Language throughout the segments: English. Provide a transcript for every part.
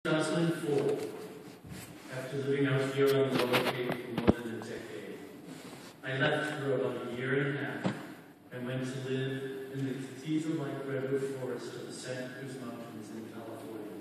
2004, after living out here on the Lower Cape for more than a decade, I left for about a year and a half and went to live in the cathedral-like redwood forest of the Santa Cruz Mountains in California.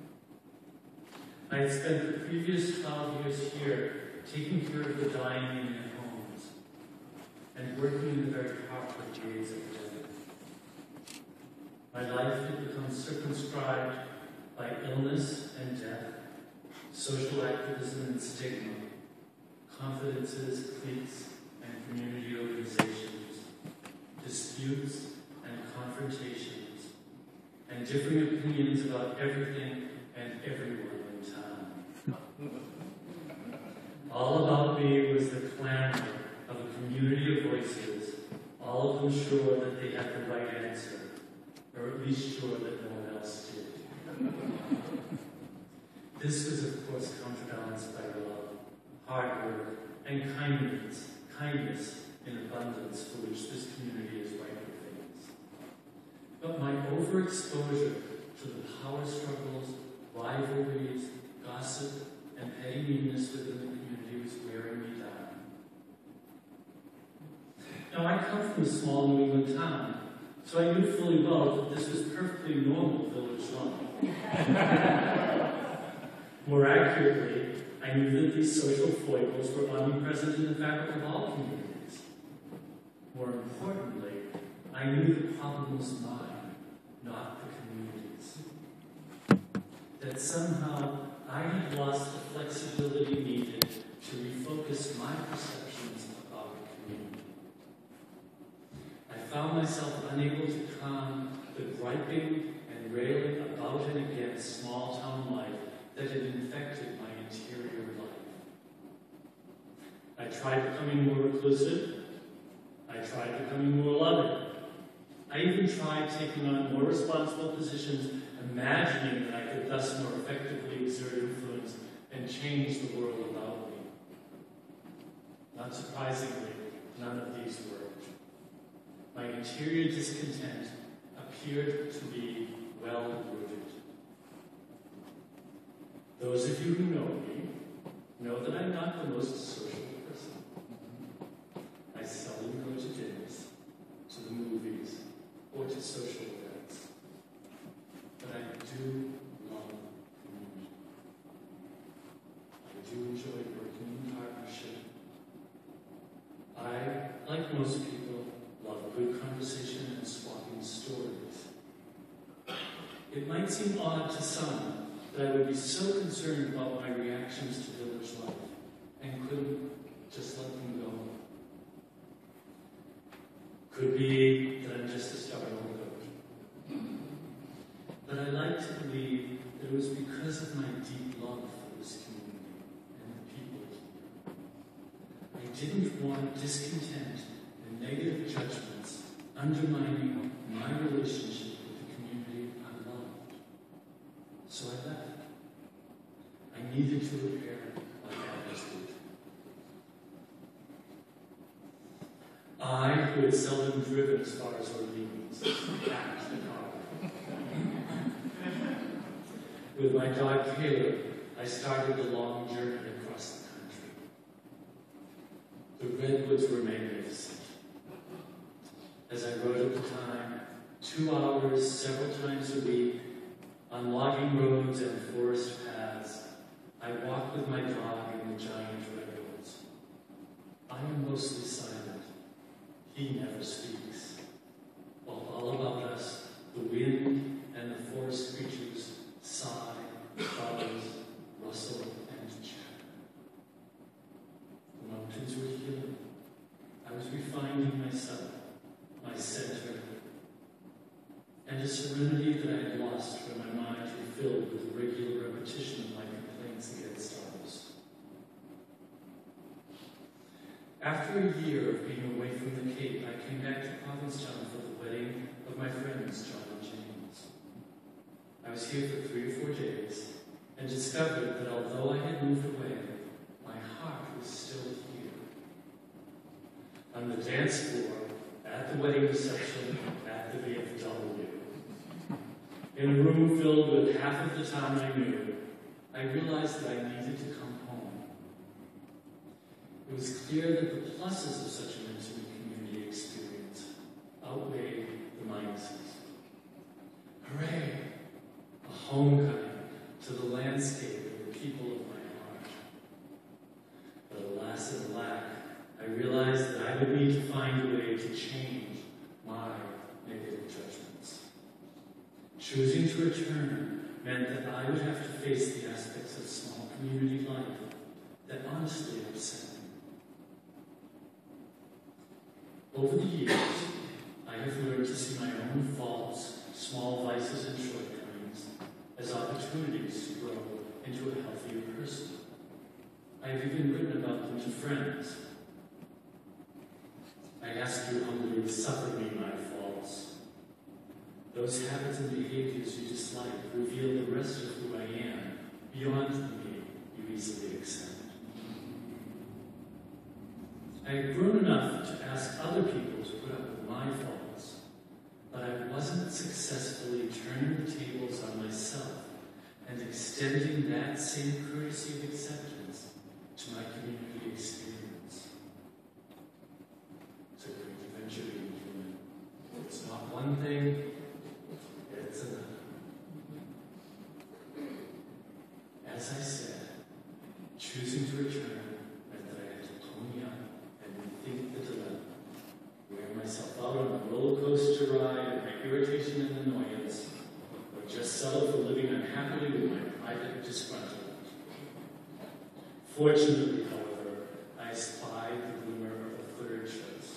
I had spent the previous 12 years here taking care of the dying in their homes and working in the very heart of the days of death. My life had become circumscribed by illness and death, social activism and stigma, confidences, cliques, and community organizations, disputes and confrontations, and differing opinions about everything and everyone in town. All about me was the clamor of a community of voices, all of them sure that they had the right answer, or at least sure that no one else did. This was, of course, counterbalanced by love, hard work, and kindness in abundance for which this community is ripe for things. But my overexposure to the power struggles, rivalries, gossip, and petty meanness within the community was wearing me down. Now, I come from a small New England town, so I knew fully well that this was perfectly normal village life. More accurately, I knew that these social foibles were omnipresent in the fabric of all communities. More importantly, I knew the problem was mine, not the community's. That somehow I had lost the flexibility needed to refocus my perceptions about the community. I found myself unable to calm the griping and railing about and against small town life that had infected my interior life. I tried becoming more reclusive. I tried becoming more loving. I even tried taking on more responsible positions, imagining that I could thus more effectively exert influence and change the world about me. Not surprisingly, none of these worked. My interior discontent appeared to be well-rooted. Those of you who know me know that I'm not the most social person. I seldom go to dinners, to the movies, or to social events. But I do love community. I do enjoy working in partnership. I, like most people, love good conversation and swapping stories. It might seem odd to some that I would be so concerned about my reactions to village life and couldn't just let them go. Could be that I'm just a stubborn old goat. But I like to believe that it was because of my deep love for this community and the people here. I didn't want discontent and negative judgments undermining my relationship with the community I loved. So I left. I needed to repair my damaged root. I, who had seldom driven as far as Orleans, packed the car. With my dog Caleb, I started the long journey across the country. The redwoods were magnificent. As I rode at the time, 2 hours several times a week, on logging roads and forest paths, I walk with my dog in the giant redwoods. I am mostly silent. He never speaks. While all about us, the wind and the forest creatures sigh, buzz, rustle, and chatter. The mountains were healing. I was refining myself, my center, and a serenity that I had lost when my mind was filled with the regular repetition of my complaints against others. After a year of being away from the Cape, I came back to Provincetown for the wedding of my friends, John and James. I was here for 3 or 4 days and discovered that although I had moved away, my heart was still here. On the dance floor, at the wedding reception, at the VFW. In a room filled with half of the town I knew, I realized that I needed to come home. It was clear that the pluses of such an intimate community experience outweighed the minuses. Hooray! A homecoming to the landscape and the people of my heart. But alas and alack, I realized that I would need to find a way to change my negative judgments. Choosing to return meant that I would have to face the aspects of small community life that honestly upset me. Over the years, I have learned to see my own faults, small vices and shortcomings as opportunities to grow into a healthier person. I have even written about them to friends. I ask you humbly to suffer me my faults. Those habits and behaviors you dislike reveal the rest of who I am, beyond the me you easily accept. I had grown enough to ask other people to put up with my faults, but I wasn't successfully turning the tables on myself and extending that same courtesy of acceptance to my community experience. It's a great adventure being human. It's not one thing, it's another. As I said, choosing to return meant that I had to pony up and rethink the dilemma. Wear myself out on a roller coaster ride of my irritation and annoyance, or just settle for living unhappily with my private disgruntlement. Fortunately, however, I spied the glimmer of a third choice.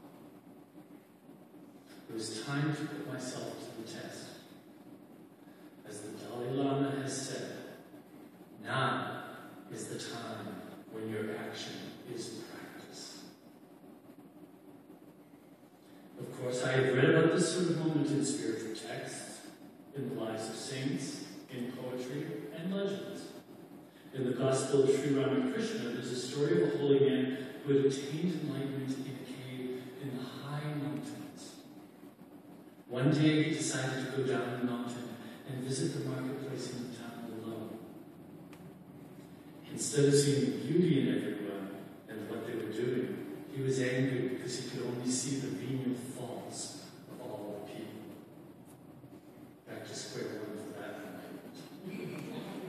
It was time to put myself to the test. As the Dalai Lama has said, now is the time when your action is practice. Of course, I have read about this sort of moment in spiritual texts, in the lives of saints, in poetry, and legends. In the Gospel of Sri Ramakrishna, there's a story of a holy man who had attained enlightenment in a cave in the high mountains. One day he decided to go down the mountain and visit the marketplace in the town below. Instead of seeing the beauty in everyone and what they were doing, he was angry because he could only see the venial faults of all the people. Back to square one for that enlightenment.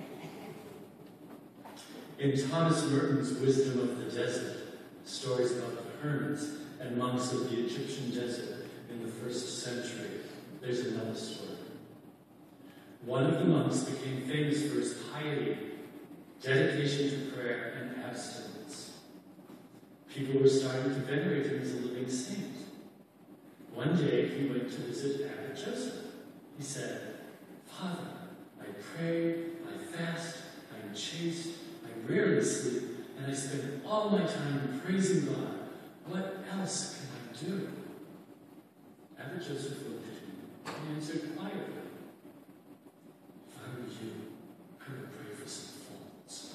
In Thomas Merton's Wisdom of the Desert, stories about the hermits and monks of the Egyptian desert in the 1st century, there's another story. One of the monks became famous for his piety, dedication to prayer, and abstinence. People were starting to venerate him as a living saint. One day he went to visit Abbot Joseph. He said, "Father, I pray, I fast, I am chaste, I rarely sleep, and I spend all my time praising God. What else can I do?" Abbot Joseph looked at him and answered quietly, "If I were you, I would pray for some faults."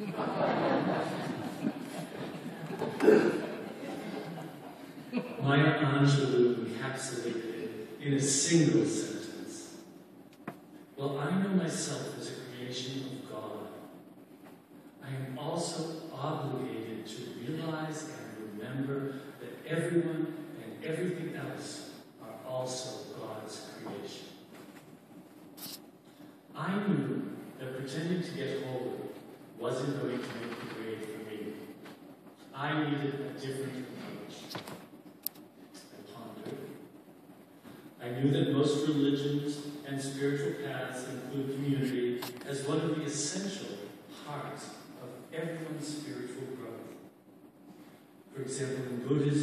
Maya Angelou encapsulated it in a single sentence. "Well, I know myself as a creation of God. I am also obligated to realize and remember that everyone and everything else are also God's creation." I knew that pretending to get holy wasn't going to make the grade for me. I needed a different approach. I pondered. I knew that most religions and spiritual paths include community as one of the essential parts of everyone's spiritual growth. For example,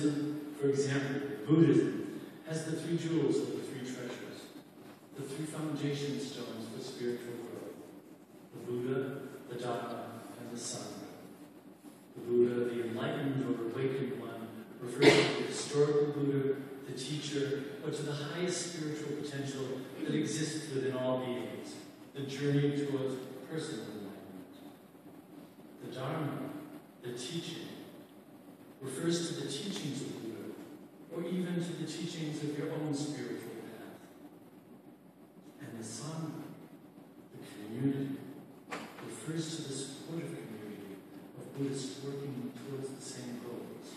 Buddhism has the 3 jewels of the 3 treasures, the 3 foundation stones for spiritual growth: the Buddha, the Dharma, and the Sangha. The Buddha, the enlightened or awakened one, refers to the historical Buddha, the teacher, or to the highest spiritual potential that exists within all beings, the journey towards personal enlightenment. The Dharma, the teaching, refers to the teachings of Buddha, or even to the teachings of your own spiritual path. And the Sangha, the community, refers refers to the supportive community of Buddhists working towards the same goals.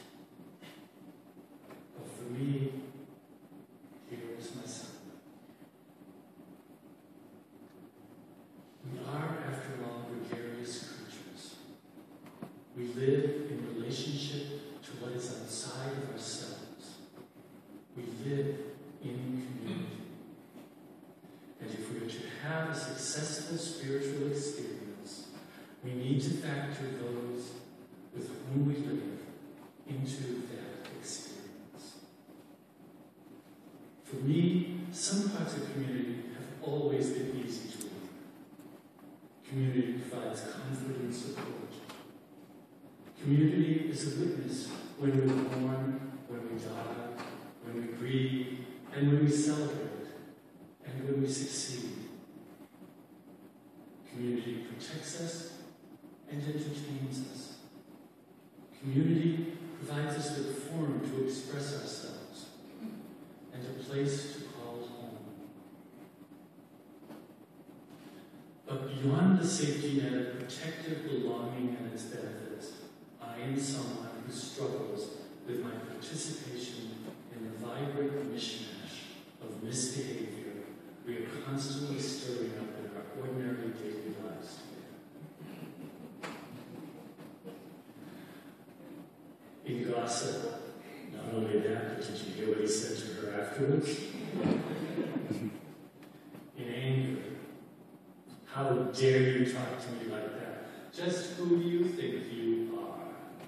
But for me, here is my son. We are, after all, gregarious creatures. We live in relationship to what is outside of ourselves. We live in community. And if we are to have a successful spiritual experience, we need to factor those with whom we live into that experience. For me, some parts of community have always been easy to learn. Community provides comfort and support. Community is a witness when we're born, when we die, when we grieve, and when we celebrate, and when we succeed. Community protects us and entertains us. Community provides us with a forum to express ourselves and a place to call home. But beyond the safety net of protective belonging and its benefits, I am someone who struggles with my participation in the vibrant mishmash of misbehavior we are constantly stirring up in our ordinary daily lives today. In gossip, not only that, but did you hear what he said to her afterwards? In anger, how dare you talk to me like that? Just who do you think you are?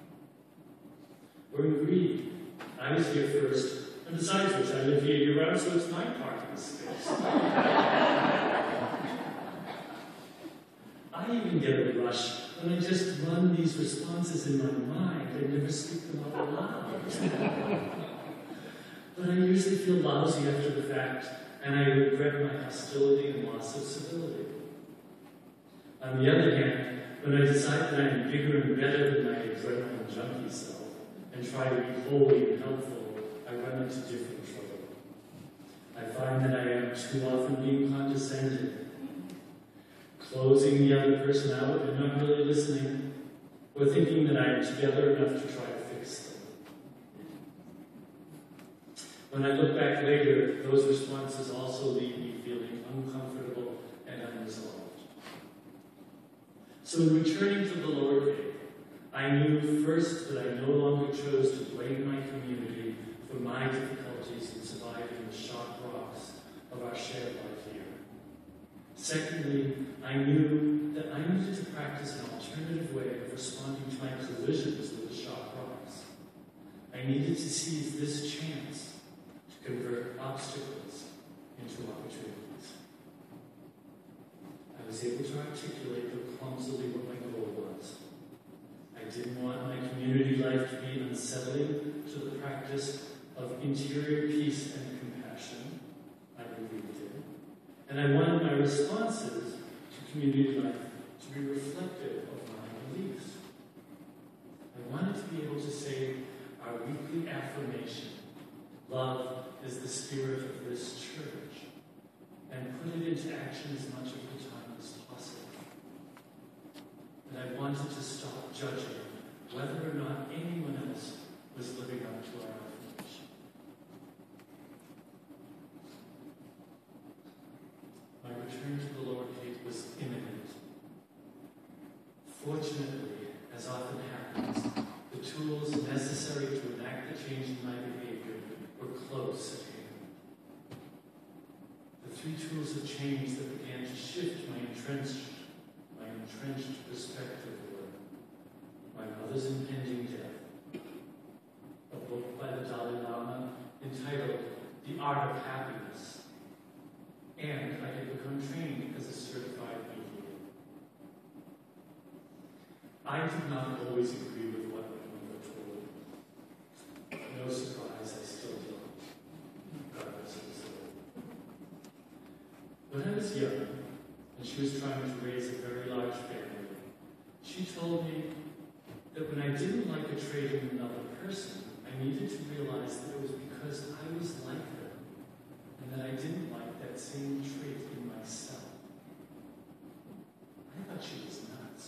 Or in greed, I was here first, and besides which I live here year-round, so it's my parking space. I even get a rush when I just run these responses in my mind and never speak them out loud. But I usually feel lousy after the fact, and I regret my hostility and loss of civility. On the other hand, when I decide that I am bigger and better than my adrenaline junkie self, and try to be holy and helpful, I run into different trouble. I find that I am too often being condescending, closing the other person out and not really listening, or thinking that I am together enough to try to fix them. When I look back later, those responses also leave me feeling uncomfortable and unresolved. So in returning to the lower cave, I knew first that I no longer chose to blame my community for my difficulties in surviving the sharp rocks of our shared life here. Secondly, I knew that I needed to practice an alternative way of responding to my collisions with the sharp rocks. I needed to seize this chance to convert obstacles into opportunities. I was able to articulate but clumsily what my goal was. I didn't want my community life to be unsettling to the practice of interior peace and compassion, I believed in. And I wanted my responses to community life to be reflective of my beliefs. I wanted to be able to say our weekly affirmation, love is the spirit of this church, and put it into action as much of the time as possible. And I wanted to stop judging whether or not anyone else was living up to our affirmation. My return to the lower cave was imminent. Fortunately, as often happens, the tools necessary to enact the change in my behavior were close at hand. The three tools of change that began to shift my entrenched perspective were my mother's impending death, a book by the Dalai Lama entitled The Art of Happiness, and I had become trained as a certified mediator. I did not always agree with what my mother told me. No surprise, I still don't, regardless of the story. When I was young, and she was trying to raise a very large family, she told me that when I didn't like a trait in another person, I needed to realize that it was because I was like them, and that I didn't like that same trait in myself. I thought she was nuts.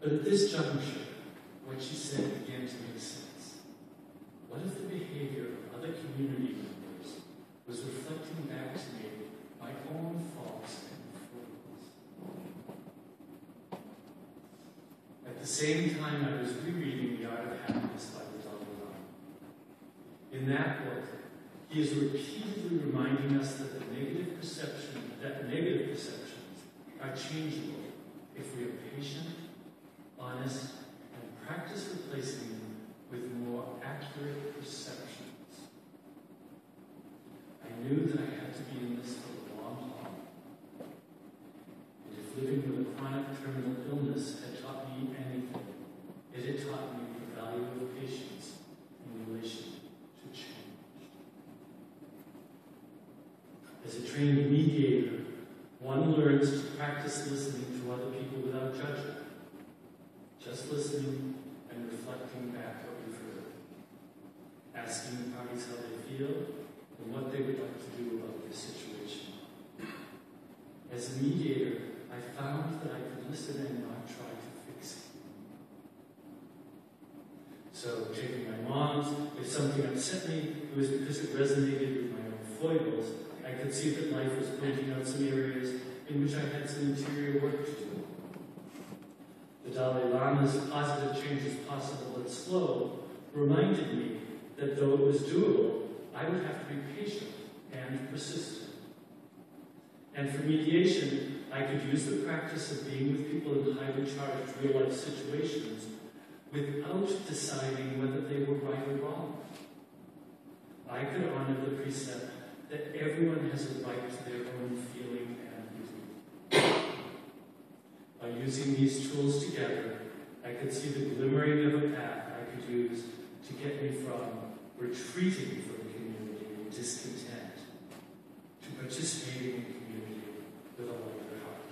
But at this juncture, what she said began to make sense. What if the behavior of other community members was reflecting back to me my own faults and foibles? At the same time, I was rereading The Art of Happiness by the Dalai Lama. In that book, he is repeatedly reminding us that negative perceptions are changeable if we are patient, honest, and practice replacing them with more accurate perceptions. I knew that I had to be in this for the long haul. And if living with a chronic terminal illness had taught me anything, it had taught me the value of patience in relation to change. As a trained mediator, one learns to practice listening to other people without judgment, just listening and reflecting back what we've heard, asking the parties how they feel and what they would like to do about the situation. As a mediator, I found that I could listen and not try to fix it. So, taking my mom's, if something upset me, it was because it resonated with my own foibles. I could see that life was pointing out some areas in which I had some interior work to do. The Dalai Lama's positive change is possible but slow reminded me that though it was doable, I would have to be patient and persistent. And for mediation, I could use the practice of being with people in highly charged real-life situations without deciding whether they were right or wrong. I could honor the precept that everyone has a right to their own feeling and belief. By using these tools together, I could see the glimmering of a path I could use to get me from retreating from community in discontent to participating in community with a lighter heart.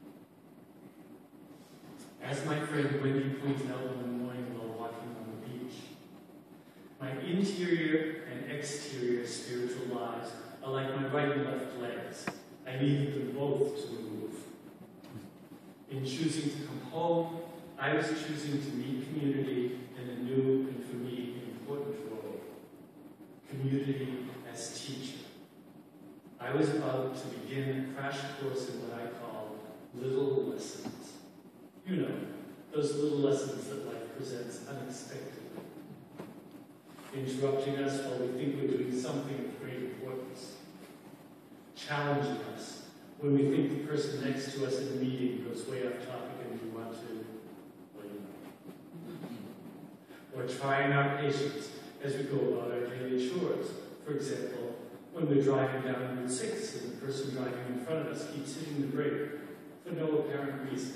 As my friend Wendy pointed out one morning while walking on the beach, my interior and exterior spiritual lives are like my right and left legs. I needed them both to move. In choosing to come home, I was choosing to meet community in a new and, for me, important role. Community as teacher. I was about to begin a crash course in what I call little lessons. You know, those little lessons that life presents unexpectedly, interrupting us while we think we're doing something of great importance, challenging us when we think the person next to us in the meeting goes way off topic and we want to, well, you know. Or trying our patience as we go about our daily chores. For example, when we're driving down Route 6 and the person driving in front of us keeps hitting the brake for no apparent reason.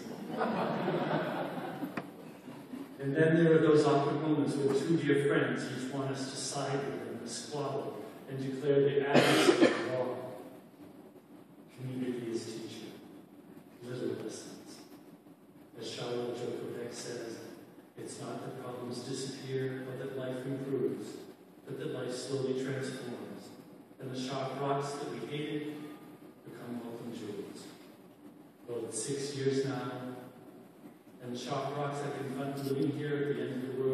And then there are those awkward moments where two dear friends each want us to side with them, to squabble, and declare the adversary wrong. Community is teaching. Little lessons. As Charlotte Jokovic says, it's not that problems disappear or that life improves, but that life slowly transforms, and the sharp rocks that we hated become welcome jewels. Well, it's 6 years now, and the sharp rocks I confront living here at the end of the world